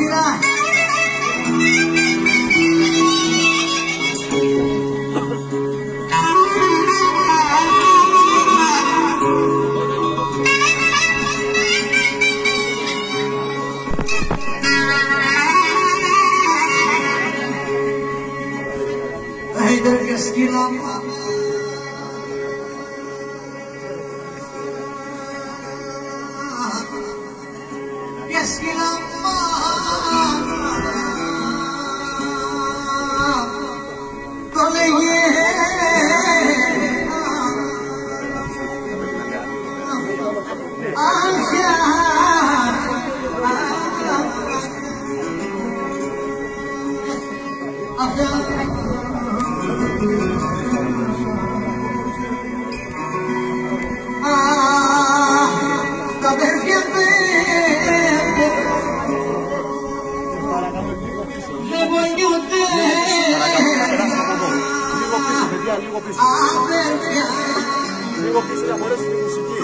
Λίγο πίσω να μπορέσει τη μουσική.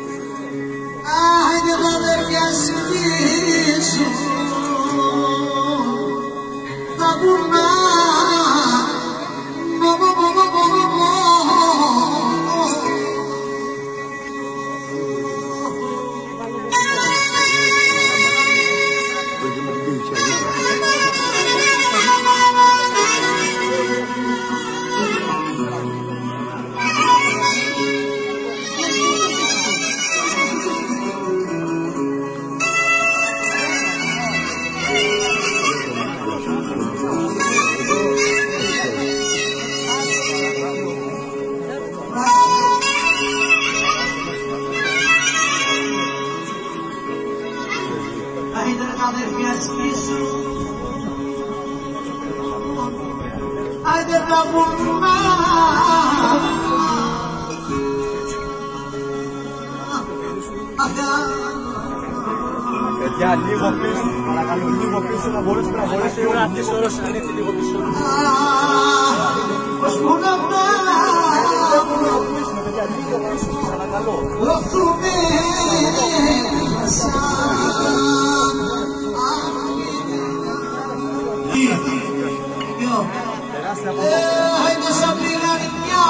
Άγιε τα αδέρφια σκίσω τα βουνά. Παιδιά, λίγο πίσω, παρακαλώ, λίγο πίσω να μπορέσει να μπορέσει να κρατήσει όλο συνανήθη λίγο πίσω. Πώς μου να πίσω, παιδιά, λίγο πίσω, παρακαλώ. δοθούμε μέσα. Περάστε από εδώ. Είναι σαν πηγανιά.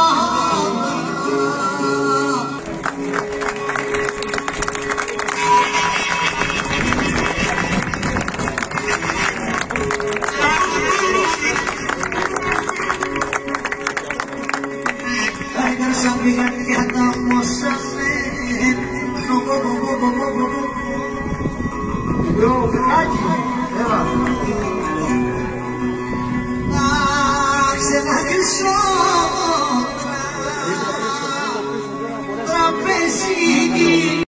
Άρχισε να κρυσώ